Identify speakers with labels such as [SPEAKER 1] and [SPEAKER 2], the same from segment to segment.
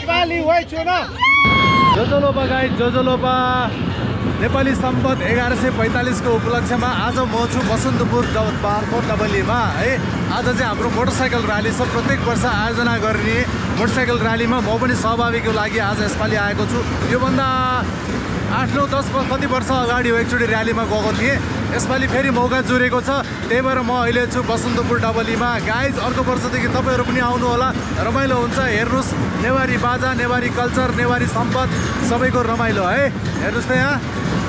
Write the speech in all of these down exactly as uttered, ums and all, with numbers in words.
[SPEAKER 1] नेपाली वाइ चुना जोजोलोपा गाइज जोजोलोपा नेपाली सम्बत एघार सय पैँतालिसको उपलक्ष्यमा आज म छु बसन्तपुर पार्कको डबलीमा है। आज चाहिँ हाम्रो मोटरसाइकल र्याली छ। प्रत्येक वर्ष आयोजना गर्ने मोटरसाइकल र्यालीमा म पनि सहभागीको लागि आज यसपालि आएको छु। योभन्दा आठ नौ दस कति वर्ष अगाडि एकचोटि र्यालीमा गएको थिएँ। यसपालि फेरि मौका जुरेको छ, त्यही भएर म अहिले छु बसन्तपुर डबलीमा। गाइज अर्को वर्षदेखि तपाईँहरू पनि आउनु होला, रमाइलो हुन्छ। हेर्नुहोस् नेवारी बाजा, नेवारी कल्चर, नेवारी सम्पद सबैको रमाइलो है। हेर्नुहोस् त यहाँ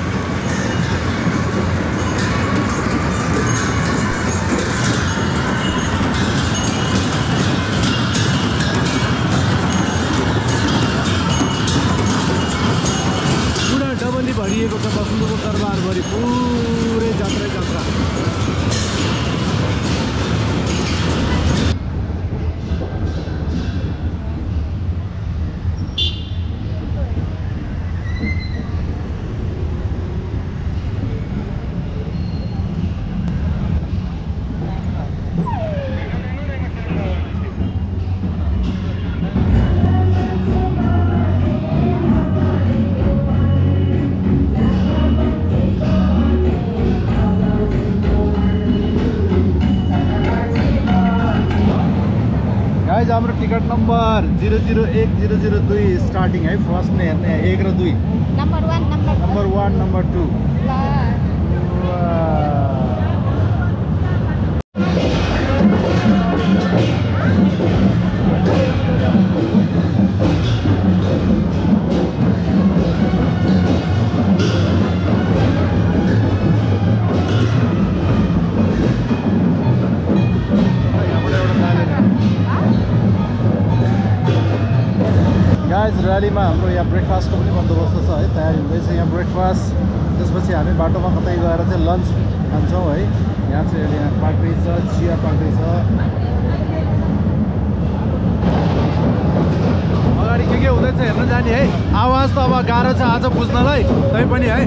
[SPEAKER 1] डबली भरिएको छ। बसन्तपुर दरबारभरि पुरै जात्रै जात्रा। हाम्रो टिकट नम्बर जीरो जीरो एक जीरो जीरो दुई स्टार्टिङ है। फर्स्ट नै हेर्ने एक र दुई। Number one number number one number two. र्यालीमा हाम्रो यहाँ ब्रेकफास्टको पनि बन्दोबस्त छ है, तयारी हुँदैछ यहाँ ब्रेकफास्ट। त्यसपछि हामी बाटोमा कतै गएर चाहिँ लन्च खान्छौँ है। यहाँ चाहिँ अहिले यहाँ पार्टी छ, चिया पार्टी छ। अगाडि के के हुँदैछ हेर्न जाने है। आवाज त अब गाह्रो छ आज बुझ्नलाई, तै पनि है।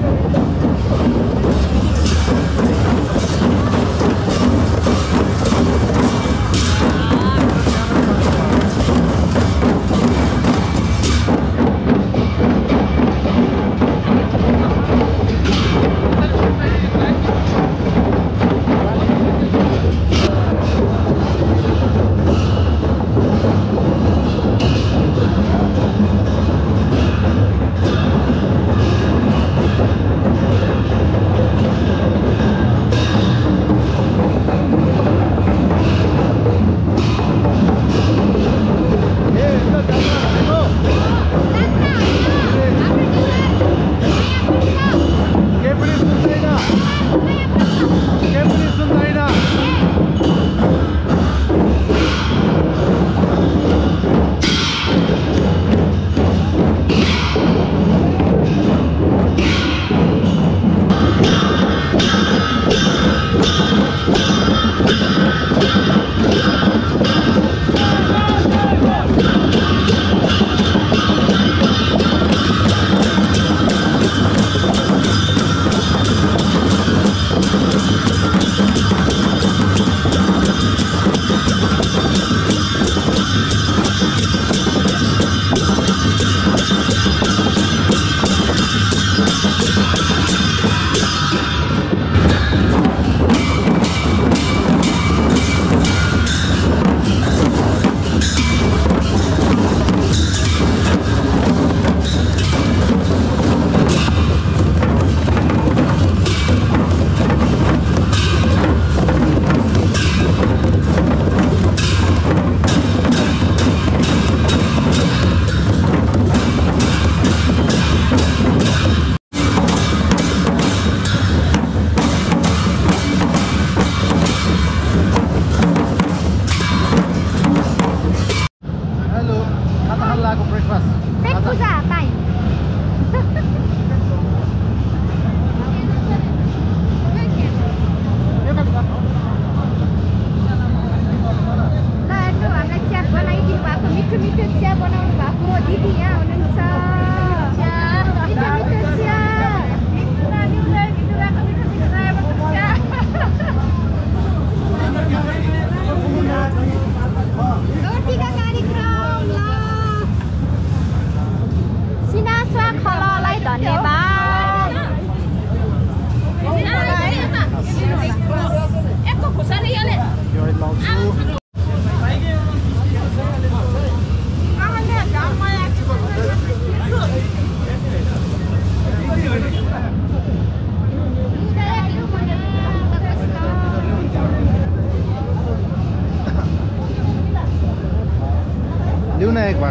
[SPEAKER 1] लिऊ न एक भाग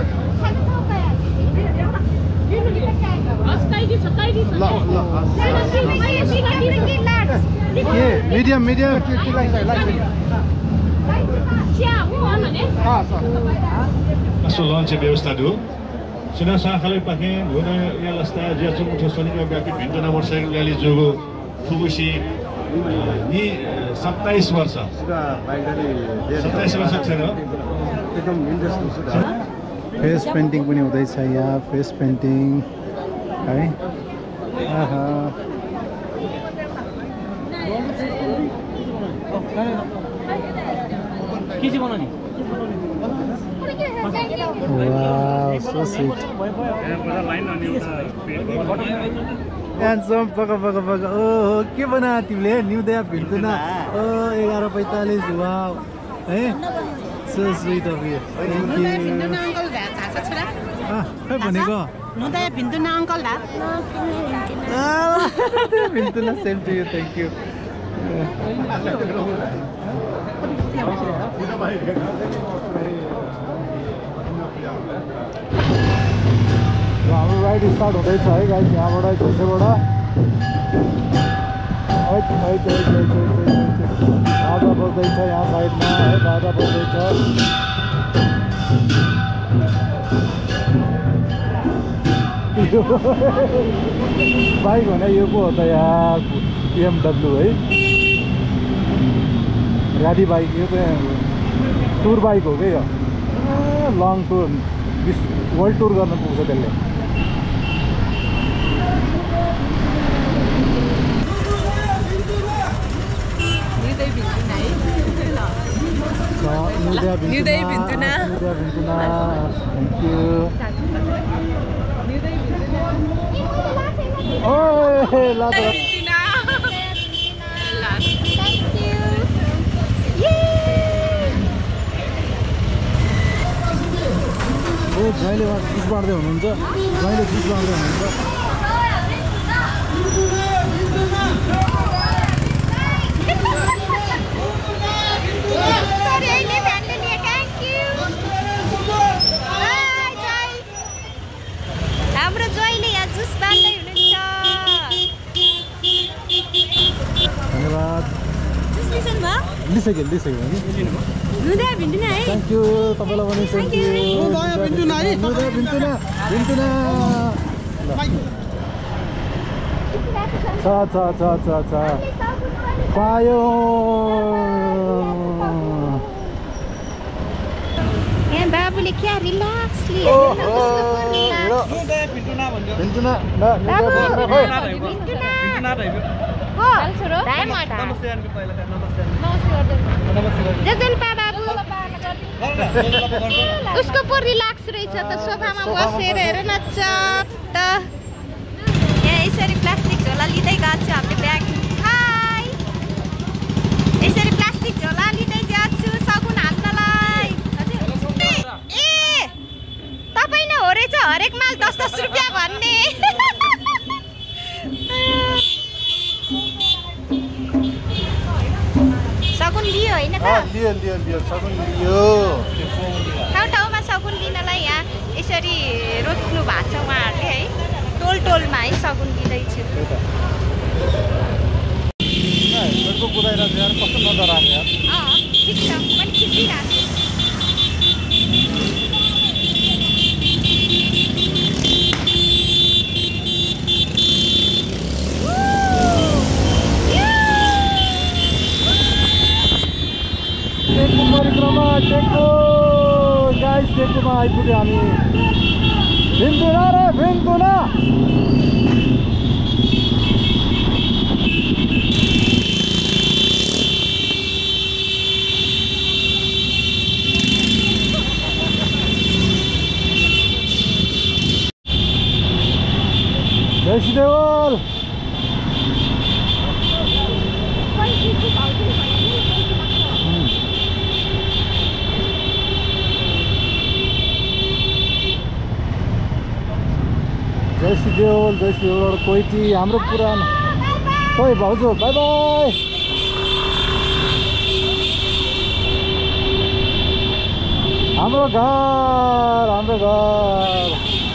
[SPEAKER 1] ल ल के मिडियम मिडियम
[SPEAKER 2] Masuk launch व्यवस्था दो सुना साखले पाके हुन या लस्ता ज्याचो मुठो सनिको व्यापी भिन्न नम्बर साइकल र्याली जोगो फुबुसी नि सत्ताइस वर्ष सत्ताइस वर्ष छैन
[SPEAKER 1] एकदम इन्ट्रेस्टिङ छ फेस पेन्टिङ पनि हुँदैछ यहाँ फेस पेन्टिङ है आहा
[SPEAKER 3] के चाहिँ बनाउने
[SPEAKER 1] Wow, so sweet. Handsome, paka paka paka. Oh, के बना तिमीले न्युदया भिन्टुना ओ एघार पैँतालिस वाव है so sweet of you. Thank you. Ah, खै भनेको
[SPEAKER 4] न्युदया भिन्टुना अंकल दा
[SPEAKER 1] भिन्टुना same to you. Thank you. हाम्रो राइड स्टार्ट हुँदैछ है गाइस यहाँबाट झुसेबाट बाजा बज्दैछ यहाँ साइडमा है बाजा बज्दैछ बाइक भने यो पो हो त यहाँ बिएमडब्ल्यू है र्याली बाइक यो चाहिँ टुर बाइक हो क्या यो लङ टुर वर्ल्ड टुर गर्न पुग्छ त्यसले
[SPEAKER 4] न्युदया भिन्टुना
[SPEAKER 1] थ्याङ्क यू ओ ल ओ जहिले जुस बाँड्दै हुनुहुन्छ जहिले जुस बाँड्दै हुनुहुन्छ
[SPEAKER 5] हाम्रो जहिले यहाँ जुस बाँड्दै हुनुहुन्छ
[SPEAKER 1] धन्यवाद लिइसक्यो लिइसक्यो भने
[SPEAKER 5] न्युदया भिन्टुना है
[SPEAKER 1] थ्याङ्क यू तपाईँलाई पनि थ्याङ्क यू न्युदया भिन्टुना भिन्टुना छ छ छ छ छ पायो
[SPEAKER 5] यहाँ बाबुले क्या रिल्याक्स लियो
[SPEAKER 1] भिन्टुना भिन्टुना
[SPEAKER 5] हो नमस्ते जजलपा बाबु उसको पो रिल्याक्स रहेछ त सोफामा बसेर हेर न चट्ट यहाँ यसरी प्लास्टिक झोला लिँदै गएको छु हामीले ब्याग हाई यसरी प्लास्टिक झोला लिँदै गएको छु सगुन हाल्नलाई ए तपाईँ नै हो रहेछ हरेक माल दस दस रुपियाँ भन्ने सगुन लियो होइन त
[SPEAKER 1] लियो लियो लियो सगुन लियो
[SPEAKER 5] ठाउँ ठाउँमा सगुन लिनलाई यहाँ यसरी रोज्नु भएको छ उहाँहरूले है टोल टोलमा है सगुन दिँदैछु
[SPEAKER 1] कुदाइरहेको यार कस्तो नजर आएको यार
[SPEAKER 5] अँ ठिक छ मैले खिचिरहेको छु
[SPEAKER 1] टेकको परिक्रमा टेकको गाइस टेककोमा आइपुग्यो हामी भिन्टुना रे भिन्टुना जय श्री देवल जय श्री देवल जय श्री देवल कोइटी हाम्रो पुरानो खोइ भाउजू बाई बाई हाम्रो घर हाम्रो घर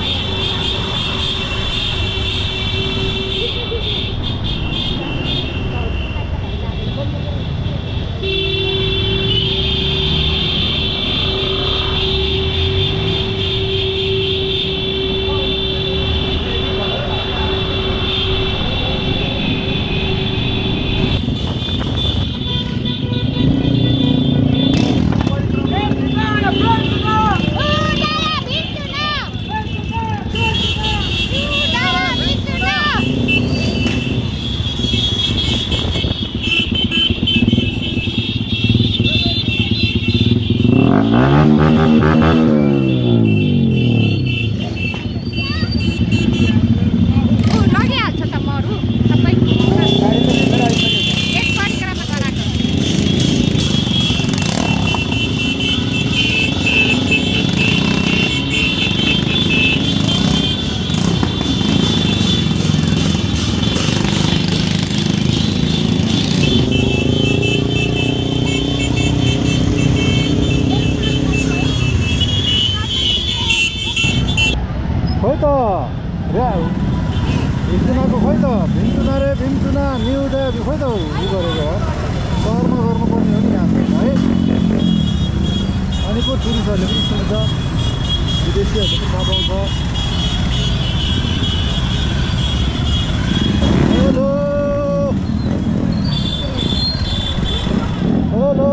[SPEAKER 1] खोइ त भिन्चुनाको खोइ त भिन्चुना रे भिन्चुना न्यु डे खोइ त उ गरेको हो सहरमा गर्नुपर्ने हो नि हाम्रो है अनि को टुरिस्टहरूले पनि सुन्छ विदेशीहरूले पनि नपाउँछ हेलो हेलो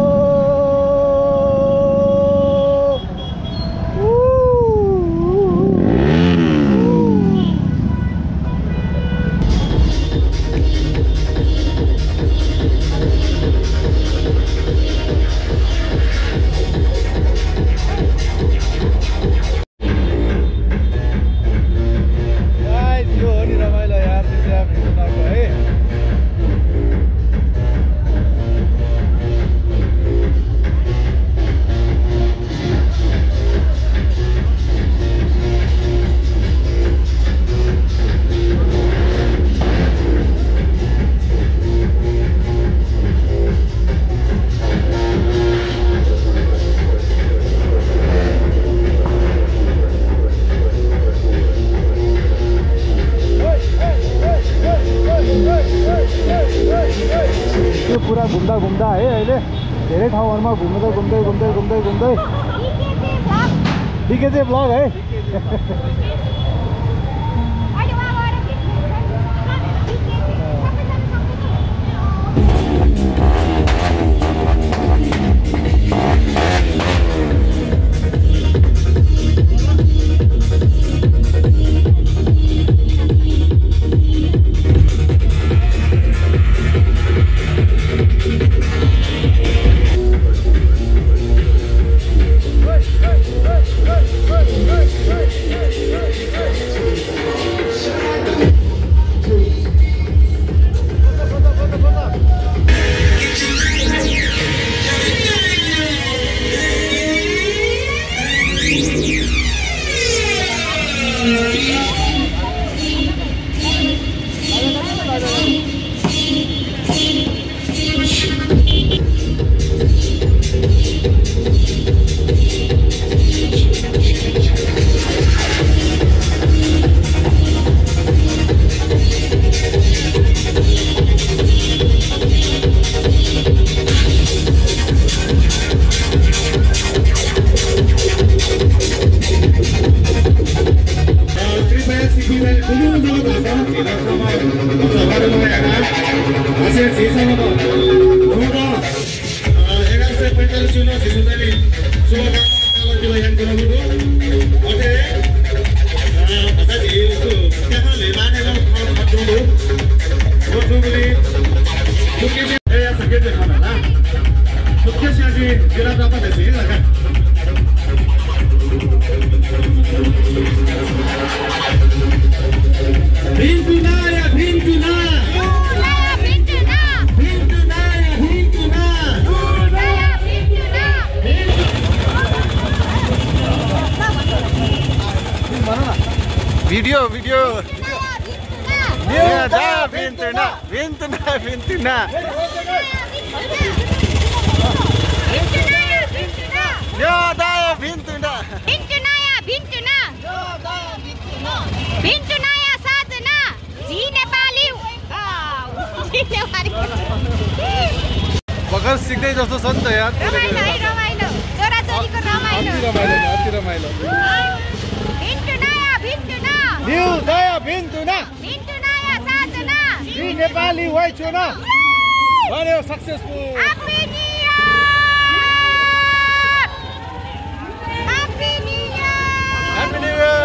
[SPEAKER 1] पुरा घुम्दा घुम्दा है अहिले धेरै ठाउँहरुमा घुम्दै घुम्दै घुम्दै घुम्दै घुम्दै डिकेजे ब्लग है Video, video. Ya, dah, Vintuna, Vintuna, Vintuna.
[SPEAKER 5] Vintuna, Vintuna.
[SPEAKER 1] Yodaya Bintuna.
[SPEAKER 5] Bintunaya Bintuna. Bintunaya Sajana. जी नेपाली. जी नेपाली.
[SPEAKER 1] भर्खर सिक्दै जस्तो छ नि त यार
[SPEAKER 5] रमाइलो है रमाइलो. छोराछोरीको रमाइलो.
[SPEAKER 1] अति रमाइलो अति रमाइलो.
[SPEAKER 5] Bintunaya Bintuna.
[SPEAKER 1] Yodaya Bintuna.
[SPEAKER 5] Bintunaya Sajana.
[SPEAKER 1] जी नेपाली वाइचुना. भन्यो successful.
[SPEAKER 5] Happy New Year. Happy New Year.
[SPEAKER 1] Happy New Year.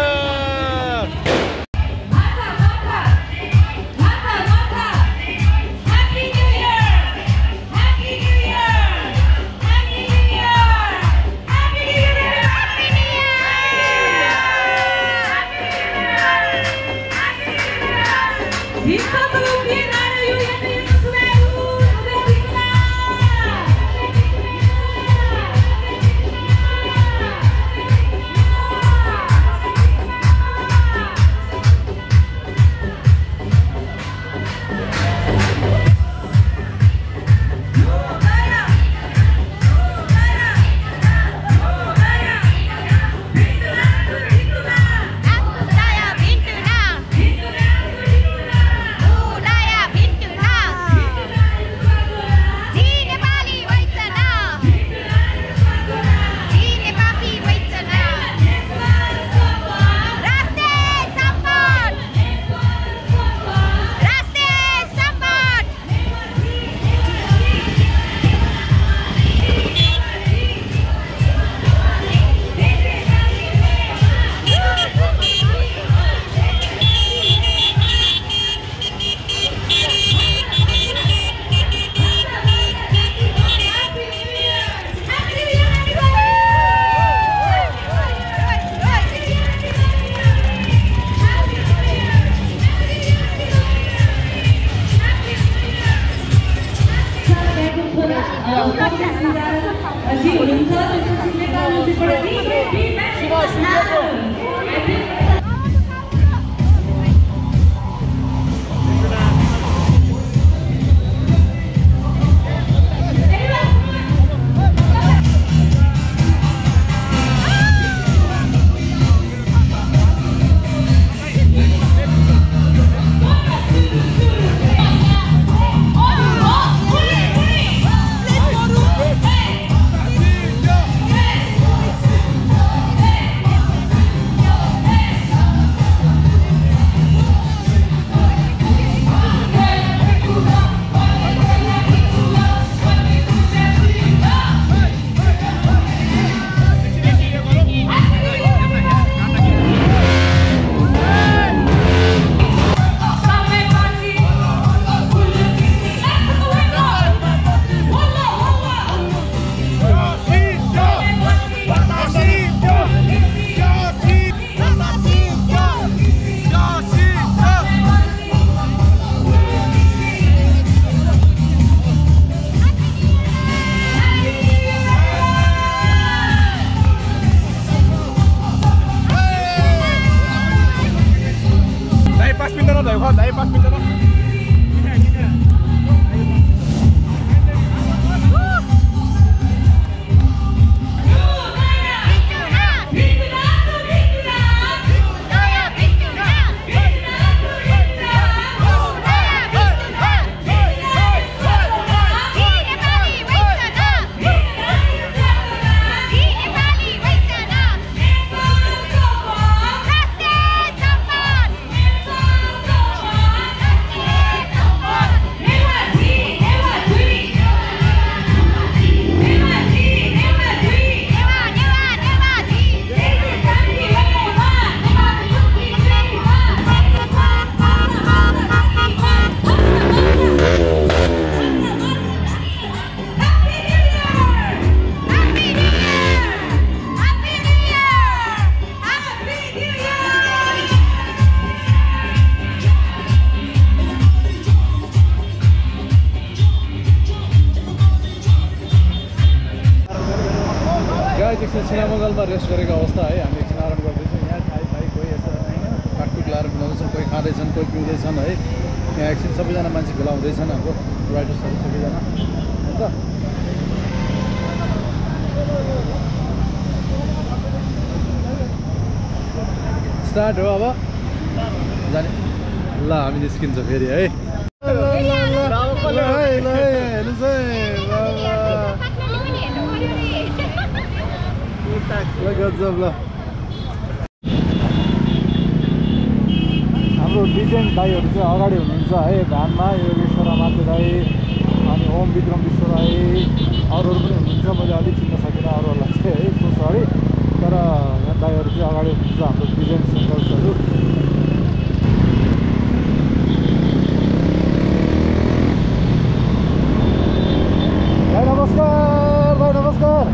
[SPEAKER 1] छिनामगलमा रेस्ट गरेको अवस्था है हामी एकछिन आराम गर्दैछौँ यहाँ खाइ खाइ कोही यस्तो काटकुट लाएर बनाउँदैछन् कोही खाँदैछन् कोही पिउँदैछन् है यहाँ एकछिन सबैजना मान्छे भेला हुँदैछन् हाम्रो राइडर्सहरू सबैजना हो त स्टार्ट हो अब जाने ल हामी निस्किन्छ फेरि है गजब ल हाम्रो डिजाइन दाईहरू चाहिँ अगाडि हुनुहुन्छ है भ्यानमा योगेश्वर माते दाई अनि ओम विक्रम विश्व राई अरूहरू पनि हुनुहुन्छ मैले अलिक चिन्न सकिनँ अरूहरूलाई चाहिँ है सो सरी तर यहाँ दाईहरू चाहिँ अगाडि हुनुहुन्छ हाम्रो डिजाइन सिङ्गल्सहरू भाइ नमस्कार भाइ नमस्कार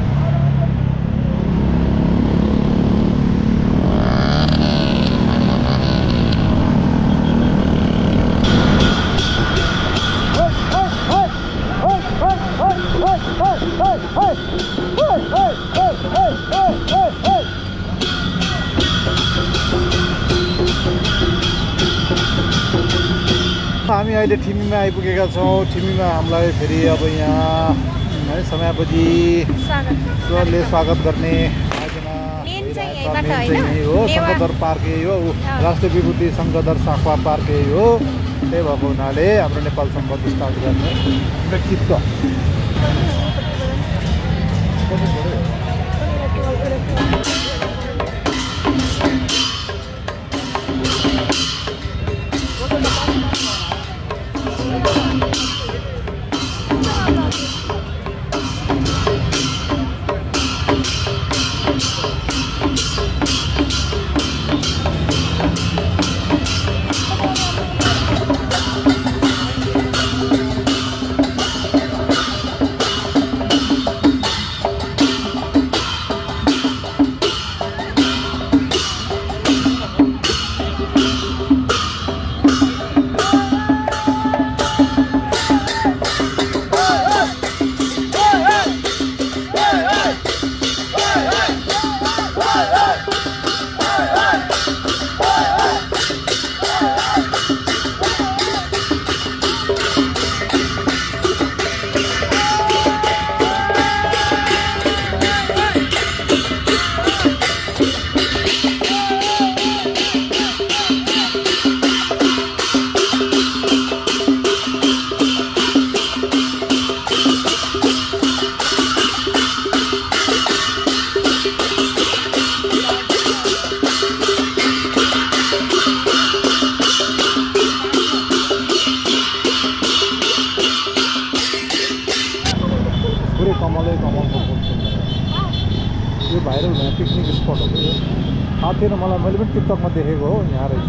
[SPEAKER 1] हामी अहिले ठिमीमा आइपुगेका छौँ ठिमीमा हामीलाई फेरि अब यहाँ है समयावधि स्वरले स्वागत गर्ने हो शङ्करदर पार्क यही हो राष्ट्रिय विभूति शङ्करदर साखवा पार्क यही हो त्यही भएको हुनाले हाम्रो नेपाल सम्पद स्टार्ट गर्ने व्यक्तित्व यो भाइरल हुने पिकनिक स्पट हो यो थाहा थिएन मलाई मैले पनि टिकटकमा देखेको हो यहाँ रहेछ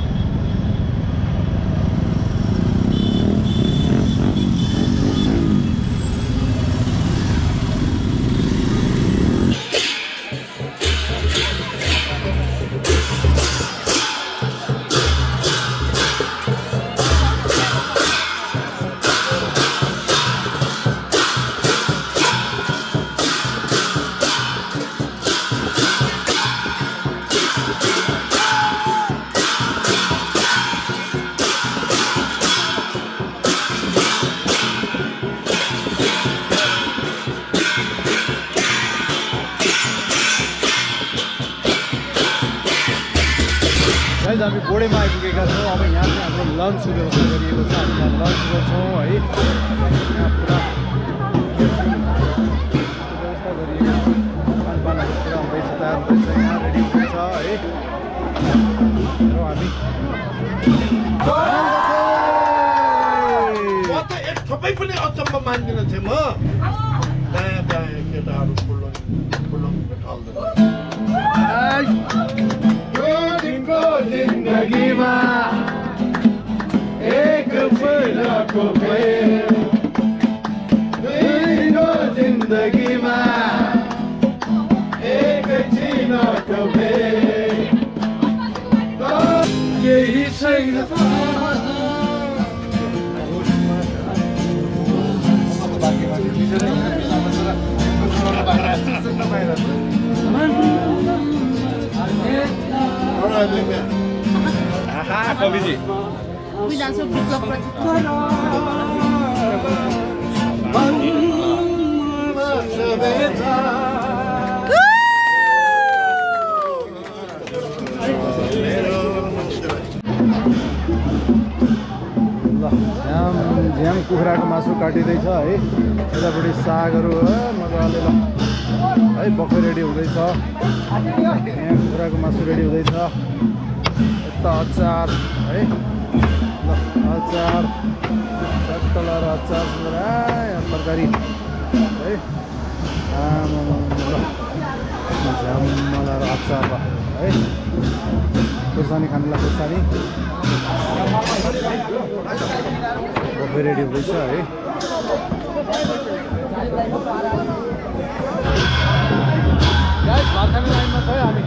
[SPEAKER 1] हामी बोडेमा आइपुगेका छौँ अब यहाँ चाहिँ हाम्रो लन्चको व्यवस्था गरिएको छ हामी यहाँ लन्च गर्छौँ है यहाँ पुरा व्यवस्था गरिएको खानपानहरू पुरा हुँदैछ तयार हुँदैछ यहाँ रेडी हुँदैछ है र हामी
[SPEAKER 3] एक थोपै पनि अचम्म मान्दिनँ थिएँ म दायाँ दायाँ केटाहरू फुल्लो फुल्लो ढल्दैन
[SPEAKER 1] जिन्दगीमा एक पहिलाको प्रेम दुईको जिन्दगीमा एक छिनको प्रेम यही छैन कविजी झ्याङ कुखुराको मासु काटिँदैछ है। यतापट्टि सागहरू मजाले ल है बक्खै रेडी हुँदैछ। यहाँ कुखुराको मासु रेडी हुँदैछ। यता अचार है ल अचार तल र अचार यहाँ तरकारी है झ्यामला र अचार है। खुर्सानी खानुलाई खुर्सानी बक्खै रेडी हुँदैछ है। भात खाने लाइनमा छ है हामी।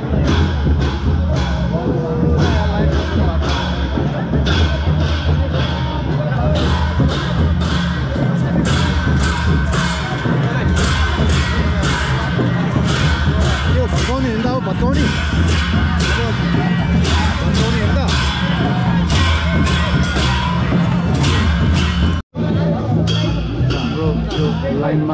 [SPEAKER 1] यो भत्काउने हिँड्दा हो भत्काउने भत्काउने हिँड्दा हाम्रो यो लाइनमा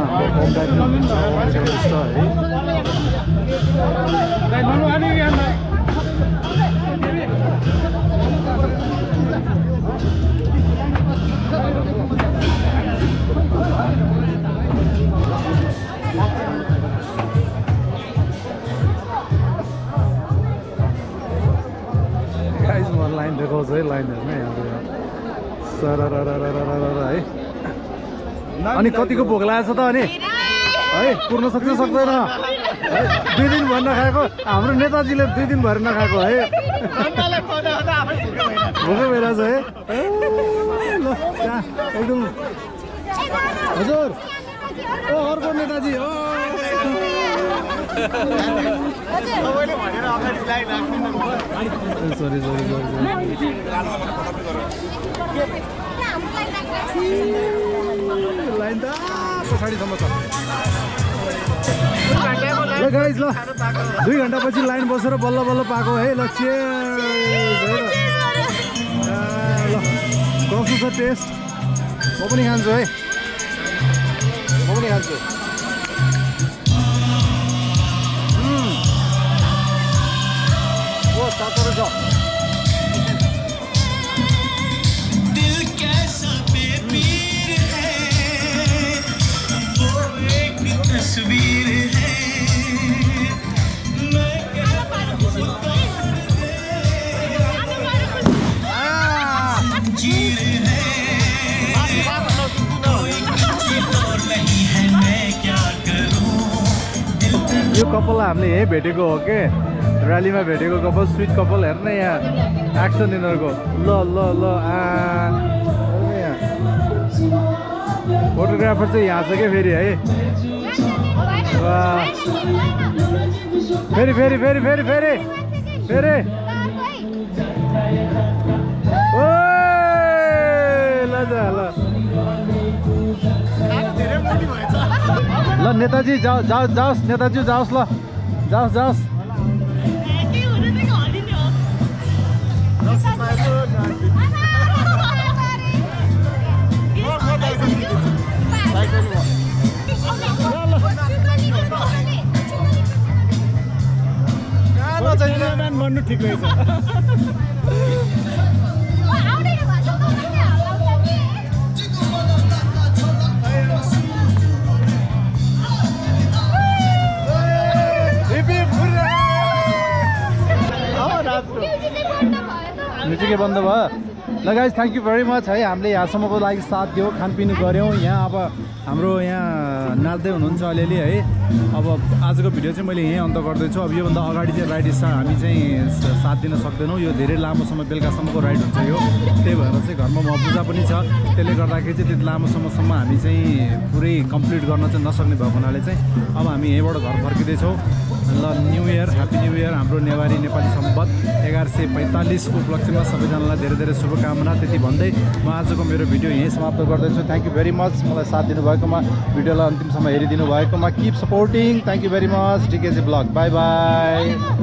[SPEAKER 1] लाइन देखाउँछ है। लाइन हेर्नु है है। अनि कतिको भोक लागेको छ त अनि है पुर्न सक्छ सक्दैन है। दुई दिन भएर नखाएको हाम्रो नेताजीले दुई दिन भएर नखाएको है। भोकै भइरहेछ है ल एकदम हजुर ओ अर्को नेताजी हो सरी सरी लाइन त पछाडिसम्म छ ल गाइज। ल दुई घन्टापछि लाइन बसेर बल्ल बल्ल पाएको है। ल चेयर ल कस्तो छ टेस्ट? म पनि खान्छु है म पनि खान्छु। ओ तातो रहेछ।
[SPEAKER 6] तस्वीर है
[SPEAKER 1] यो कपाललाई हामीले यहीँ भेटेको हो के र्यालीमा भेटेको कपाल स्विट कपाल हेर्न यहाँ एक्सन यिनीहरूको ल ल ल आ यहाँ फोटोग्राफर चाहिँ यहाँ छ क्या फेरि है फेरि फेरि फेरि फेरि फेरि फेरि ओ ल ल ल नेताजी जाओ जाओ जाओस् नेताजी जाओस् ल जाओस् जाओस् भन्नु ठिक रहेछ। म्युजिकै बन्द भयो। ल guys thank you very much है। हामीले यहाँसम्मको लागि साथ दियो खानपिन गऱ्यौँ। यहाँ अब हाम्रो यहाँ नाच्दै हुनुहुन्छ अलिअलि है। अब आजको भिडियो चाहिँ मैले यहीँ अन्त गर्दैछु। अब योभन्दा अगाडि चाहिँ राइड हामी चाहिँ साथ दिन सक्दैनौँ। यो धेरै लामोसम्म बेलुकासम्मको राइड हुन्छ यो। त्यही भएर चाहिँ घरमा म पूजा पनि छ। त्यसले गर्दाखेरि चाहिँ त्यति लामो समयसम्म हामी चाहिँ पुरै कम्प्लिट गर्न चाहिँ नसक्ने भएको हुनाले चाहिँ अब हामी यहीँबाट घर फर्किँदैछौँ। ल new year happy new year. हाम्रो नेवारी नेपाली सम्बत एघार सय पैँतालिसको उपलक्ष्यमा सबैजनालाई धेरै धेरै शुभकामना। त्यति भन्दै म आजको मेरो भिडियो यहीँ समाप्त गर्दैछु। थ्याङ्क यू भेरी मच मलाई साथ दिनुभएकोमा, भिडियोलाई अन्तिमसम्म हेरिदिनु भएकोमा। Keep supporting. Thank you very much. DKG blog bye by.